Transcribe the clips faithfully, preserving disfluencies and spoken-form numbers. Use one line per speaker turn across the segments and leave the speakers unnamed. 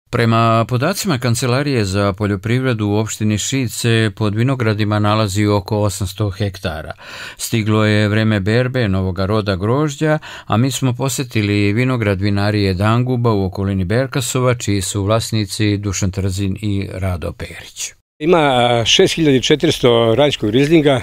Prema podacima Kancelarije za poljoprivredu u opštini Šid se pod vinogradima nalazi oko osamsto hektara. Stiglo je vreme berbe novoga roda grožđa, a mi smo posjetili vinograd vinarije Danguba u okolini Berkasova, čiji su vlasnici Dušan Trzin i Rado Perić.
Ima šest hiljada četiristo ranjskog rizlinga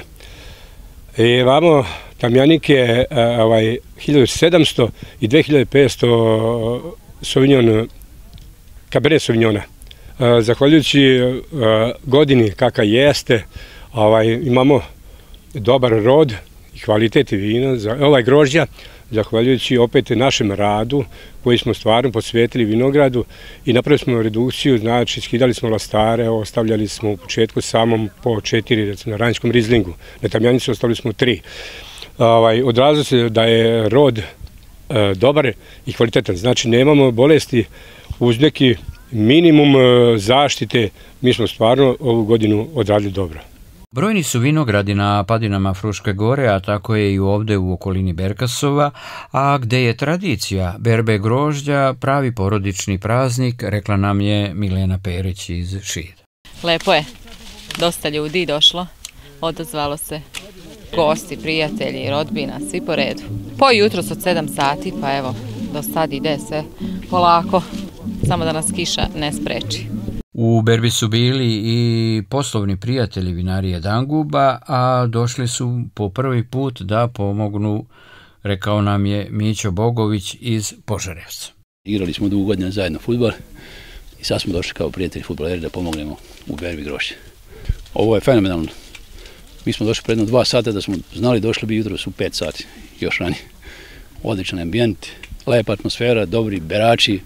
i vamo tamjanike ovaj, hiljadu sedamsto i dve hiljade petsto Sauvignon Cabernet Sauvignona. Zahvaljujući godini kakva jeste, ovaj, imamo dobar rod i kvalitet vina, ovaj grožđa, zahvaljujući opet našem radu koji smo stvarno posvetili vinogradu i napravili smo redukciju, znači skidali smo lastare, ostavljali smo u početku samom po četiri, recimo na ranjskom rizlingu, na tamjanicu ostavili smo tri. Ovaj, odrazilo se da je rod e, dobar i kvalitetan, znači nemamo bolesti. Uz neki minimum zaštite mi smo stvarno ovu godinu odradili dobro.
Brojni su vinogradi na padinama Fruške gore, a tako je i ovde u okolini Berkasova, a gde je tradicija berbe grožđa pravi porodični praznik, rekla nam je Milena Perić iz Šida.
Lepo je, dosta ljudi došlo, odazvalo se gosti, prijatelji, rodbina, svi po redu. Po jutros od sedam sati, pa evo, do sad ide sve polako, samo da nas kiša ne spreči.
U berbi su bili i poslovni prijatelji vinarije Danguba, a došli su po prvi put da pomognu, rekao nam je Mićo Bogović iz Požarevca.
Igrali smo dugo godina zajedno fudbal i sad smo došli kao prijatelji fudbaleri da pomognemo u berbi grožđa. Ovo je fenomenalno. Mi smo došli predno dva sata, da smo znali došli bi jutro su pet sati, još ranije. Odličan ambijent, lepa atmosfera, dobri berači,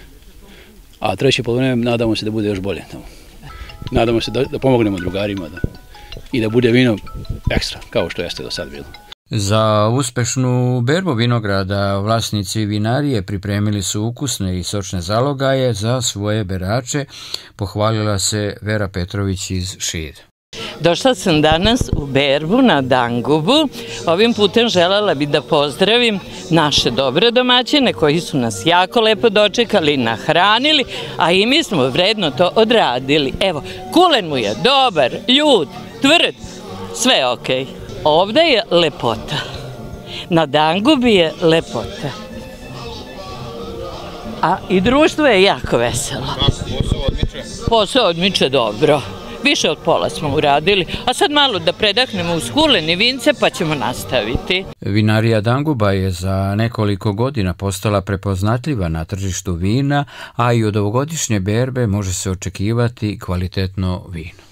a treće polovreme nadamo se da bude još bolje. Nadamo se da, da pomognemo drugarima da, i da bude vino ekstra, kao što jeste do sad bilo.
Za uspešnu berbu vinograda vlasnici vinarije pripremili su ukusne i sočne zalogaje za svoje berače, pohvalila se Vera Petrović iz Šida.
Došla sam danas u berbu na Dangubu. Ovim putem želela bih da pozdravim naše dobre domaćine koji su nas jako lepo dočekali, nahranili, a i mi smo vredno to odradili. Evo, kulen mu je dobar, ljud, tvrd, sve je okej. Ovde je lepota. Na Dangubi je lepota. A i društvo je jako veselo.
Posao odmiče?
Posao odmiče dobro. Više od pola smo uradili, a sad malo da predahnemo uz kulen i vince pa ćemo nastaviti.
Vinarija Danguba je za nekoliko godina postala prepoznatljiva na tržištu vina, a i od ovogodišnje berbe može se očekivati kvalitetno vino.